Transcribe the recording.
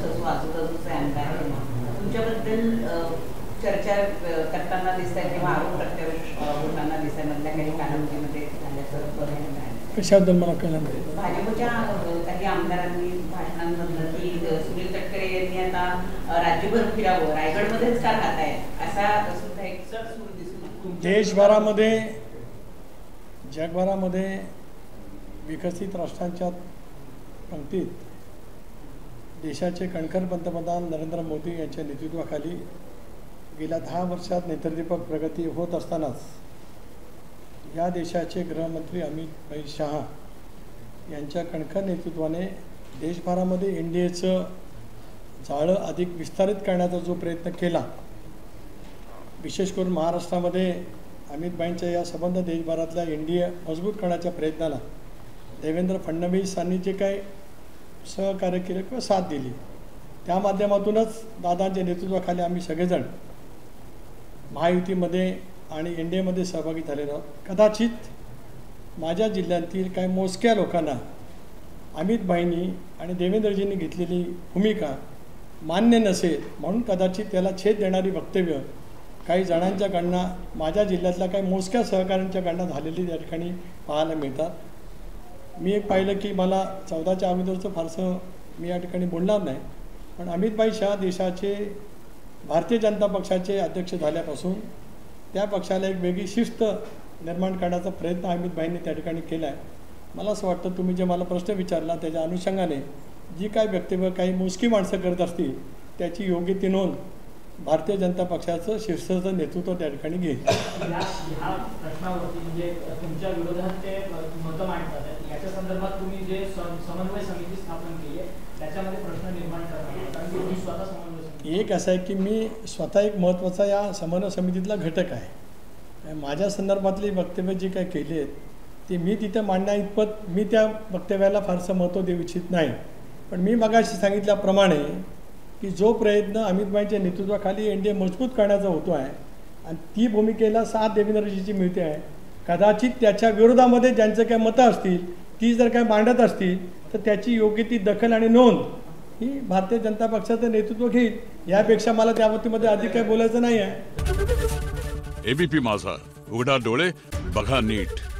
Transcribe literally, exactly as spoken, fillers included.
तसं आजूबाजूचे आमदार आहे ना, तुमच्याबद्दल चर्चा करताना दिसत आहे किंवा आरोप प्रत्यारोप होताना दिसत आहे मधल्या काही कालावधीमध्ये झाल्याचं बघायला मिळालं. कशाबद्दल मला कळलं नाही. भाजपच्या काही आमदारांनी भाषणांमधलं की सुनील तटकरे यांनी आता राज्यभर फिरावं, रायगडमध्येच का राहत आहे असा सुद्धा एक चढ सूर दिसून देशभरामध्ये जगभरामध्ये विकसित राष्ट्रांच्या पंक्तीत देशाचे कणखर पंतप्रधान नरेंद्र मोदी यांच्या नेतृत्वाखाली गेल्या दहा वर्षात नेत्रदीपक प्रगती होत असतानाच या देशाचे गृहमंत्री अमित भाई शहा यांच्या कणखर नेतृत्वाने देशभरामध्ये एन डी एचं जाळं अधिक विस्तारित करण्याचा जो प्रयत्न केला, विशेष करून महाराष्ट्रामध्ये अमितभाईंच्या या संबंध देशभरातल्या एन डी ए मजबूत करण्याच्या प्रयत्नाला देवेंद्र फडणवीसांनी जे काही सहकार्य केलं किंवा साथ दिली, त्या माध्यमातूनच दादांच्या नेतृत्वाखाली आम्ही सगळेजण महायुतीमध्ये आणि एन डी एमध्ये सहभागी झालेलो आहोत. कदाचित माझ्या जिल्ह्यातील काही मोजक्या लोकांना अमितभाईंनी आणि देवेंद्रजींनी घेतलेली भूमिका मान्य नसेल म्हणून कदाचित त्याला छेद देणारी वक्तव्य काही जणांच्याकडनं माझ्या जिल्ह्यातल्या काही मोजक्या सहकाऱ्यांच्याकडनं झालेली त्या ठिकाणी पाहायला मिळतात. मी एक पाहिलं की मला चौदाच्या अगोदरचं फारसं मी या ठिकाणी बोलणार नाही, पण अमितभाई शहा देशाचे भारतीय जनता पक्षाचे अध्यक्ष झाल्यापासून त्या पक्षाला एक वेगळी शिस्त निर्माण करण्याचा प्रयत्न अमितभाईंनी त्या ठिकाणी केला आहे. मला असं वाटतं तुम्ही जे मला प्रश्न विचारला त्याच्या अनुषंगाने जी काय वक्तव्य काही मोजकी माणसं करत असतील त्याची योग्य ती नोंद भारतीय जनता पक्षाचं शीर्षाचं नेतृत्व त्या ठिकाणी घेईल. ह्या प्रश्नावरती म्हणजे तुमच्या विरोधात ते मतं मांडतात, याच्या संदर्भात तुम्ही जे समन्वय समिती स्थापन केली आहे त्याच्यामध्ये प्रश्न निर्माण करणार, कारण की तुम्ही स्वतः समन्वय एक असं आहे की मी स्वतः एक महत्त्वाचा या समन्वय समितीतला घटक आहे. माझ्या संदर्भातली वक्तव्य जी काही केली आहेत ती मी तिथे मांडण्या इतपत मी त्या वक्तव्याला फारसं महत्त्व देऊ इच्छित नाही. पण मी मगाशी सांगितल्याप्रमाणे की जो प्रयत्न अमितभाईंच्या नेतृत्वाखाली एन डी ए मजबूत करण्याचा होतो आहे आणि ती भूमिकेला साथ देवेंद्रजीची मिळते आहे, कदाचित त्याच्या विरोधामध्ये ज्यांचं काही मतं असतील ती जर काही मांडत असतील तर त्याची योग्य ती दखल आणि नोंद ही भारतीय जनता पक्षाचं नेतृत्व घेईल. यापेक्षा मला त्या बाबतीमध्ये अधिक काही बोलायचं नाही आहे. एबीपी माझा, उघडा डोळे बघा नीट.